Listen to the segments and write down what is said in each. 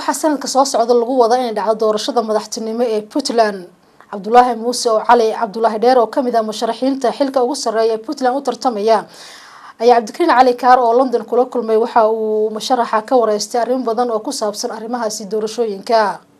waxaa sanadka soo socda lagu wadaa inay dhacdo doorashada madaxtinimo ee Puntland. Cabdullaahi Muuse oo Cali Cabdullaahi Dheer oo kamid ah musharaxiinta xilka ugu sareeya Puntland u tartamaya ayaa Cabdikariin Cali Kaar oo London kula kulmay waxa uu musharaxa ka wareystay arrin badan oo ku saabsan arrimahaasi doorashooyinka.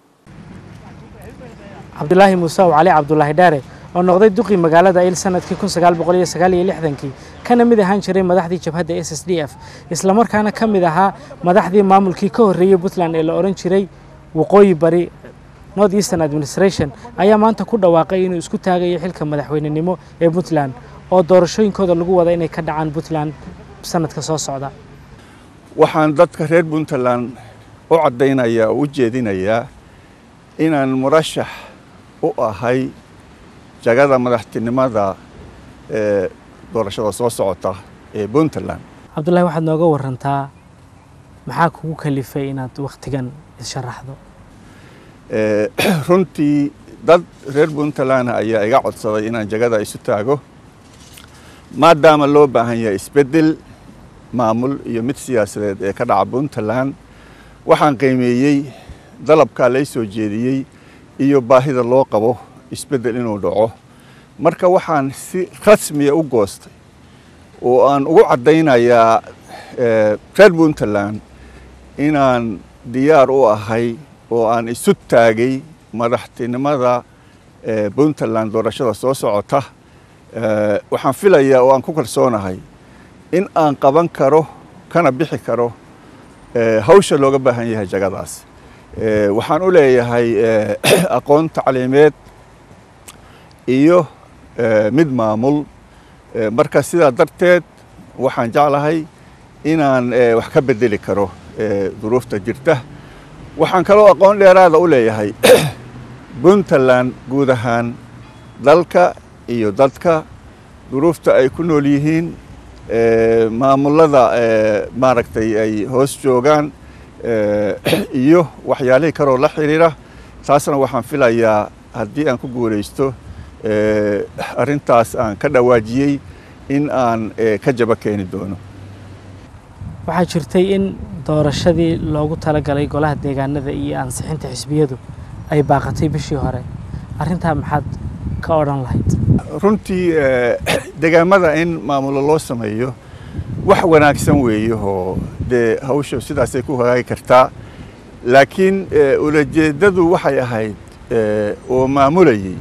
Cabdullaahi Muuse oo Cali Cabdullaahi Dheer oo noqday duqii magaalada Ayl sanadkii 1969 kana mid ahaan jiray madaxdii jabhadda SSDF isla markaana ka mid ahaa madaxdii maamulkii ka horeeyay Puntland ee la oran jiray waqooyi bari North Eastern Administration ayaa maanta ku dhawaaqay inuu isku taagayo xilka madaxweynenimo ee Puntland oo doorashooyinkooda lagu wada inay ka dhacaan Puntland sanadka soo socda. waxaan dadka reer Puntland u cadeynayaa oo u jeedinayaa inaan murashax u ahay jagada madaxtinimada ee doorashada soo socota ee Puntland. Cabdullaahi waxaad nooga warantaa maxaa kugu kalifay inaad waqtigan sharaxdo? runtii dad reer Puntland ayaa iga codsaday inaan jagada isu taago maadaama loo baahan yahay isbedel maamul iyo mid siyaasadeed ee ka dhaca Puntland. waxaan qiimeeyay dalabka la soo jeediyay iyo baahida loo qabo isbedel inuu dhaco. marka waxaan si rasmi ah u goostay oo aan ugu cadeynayaa reer Puntland inaan diyaar u ahay oo aan isu taagay madaxtinimada Puntland doorashada soo socota. waxaan filayaa oo aan ku kalsoonahay in aan qaban karo kana bixi karo hawsha looga baahan yahay jagadaas. waxaan u leeyahay aqoon tacliimeed iyo mid maamul. marka sidaa darteed waxaan jeclahay inaan wax ka bedeli karo duruufta jirta. waxaan kaloo aqoon dheeraada u leeyahay Puntland guud ahaan dalka iyo dadka duruufta ay ku nool yihiin maamulada maaragtay ay hoos joogaan iyo waxyaalihii kaloo la xiriira. taasna waxaan filayaa haddii aan ku guuleysto arrintaas aan ka dhawaajiyay in aan ka jaba keeni doono. waxaa jirtay in doorashadii loogu talagalay golaha deegaanada iyo ansixinta xisbiyadu ay baaqatay bishii hore. arrintaa maxaad ka oran lahayd? runtii deegaamada in maamulo loo sameeyo wax wanaagsan weeye oo dee hawsha sidaas ay ku hagaagi kartaa. laakiin ulajeedadu waxay ahayd oo maamulayay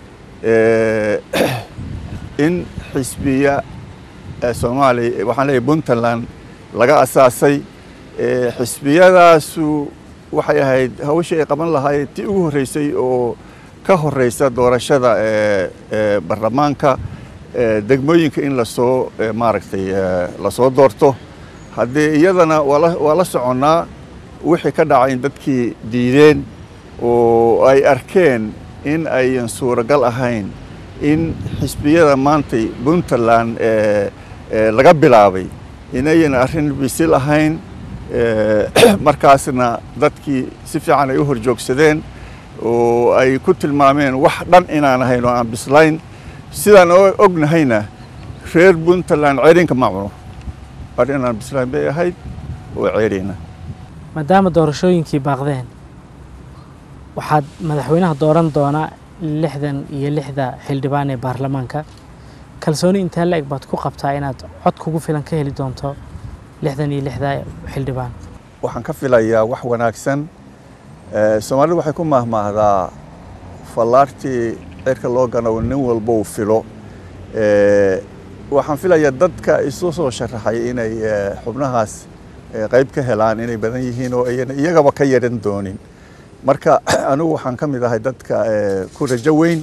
in xisbiya Soomaaliya waxaan leeyahay Puntland laga asaasay. xisbiyadaasu waxay ahayd hawsha ay qaban lahayd tii ugu horeysay oo ka horeysa doorashada baarlamaanka degmooyinka in la soo maaragtay la soo doorto. haddii iyadana waa la soconaa wixii ka dhacay in dadkii diideen oo ay arkeen in ayan suuragal ahayn in xisbiyada maantay Puntland laga bilaabay inayan arrin bisil ahayn. markaasna dadkii si fiican ay u horjoogsadeen oo ay ku tilmaameen wax dhan inaan ahayn oo aan bislayn. sidaan ognahayna reer Puntland ceerinka ma cuno. arrin aan bislayn bay ahayd oo ceerina. maadaama doorashooyinkii baaqdeen waxaad madaxweynaha dooran doonaa 66 xildhibaan ee baarlamaanka. kalsooni intee la eg baad ku qabtaa inaad cod kugu filan ka heli doonto 66 xildhibaan? waxaan ka filayaa wax wanaagsan. Soomaalidu waxay ku mahmaahdaa fallaartii cirka loo gano nin walba uu filo. waxaan filayaa dadka isu soo sharaxay inay xubnahaas qayb ka helaan inay badan yihiin oo iyagaba ka yaran doonin. marka anigu waxaan ka mid ahay dadka ku rajo weyn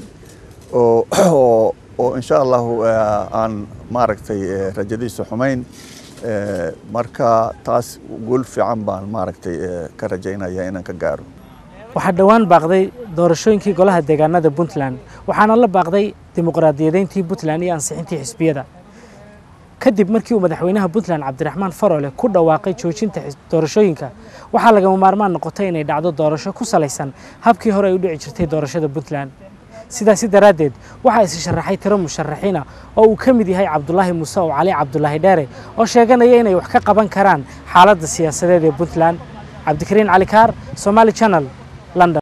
oo insha Allah aan maaragtay rajadiisa xumayn. marka taas guul fiican baan maaragtay ka rajaynayaa inaan ka gaaro. waxaa dhawaan baaqday doorashooyinkii golaha deegaanada Puntland waxaana la baaqday dimuqraadiyadeyntii Puntland iyo ansixintii xisbiyada. kadib markii uu madaxweynaha Puntland Cabdiraxmaan Faroole ku dhawaaqay joojinta doorashooyinka waxaa laga maarmaan noqotay inay dhacdo doorasho ku saleysan habkii hore ay u dhici jirtay doorashada Puntland. sidaasi daraadeed waxaa is sharaxay tiro musharaxiina oo uu ka mid yahay Cabdullaahi Muuse oo Cali Cabdullaahi Dheer oo sheeganaya inay wax ka qaban karaan xaaladda siyaasadeed ee Puntland. cabdikariin cali kaar Somali Channel London.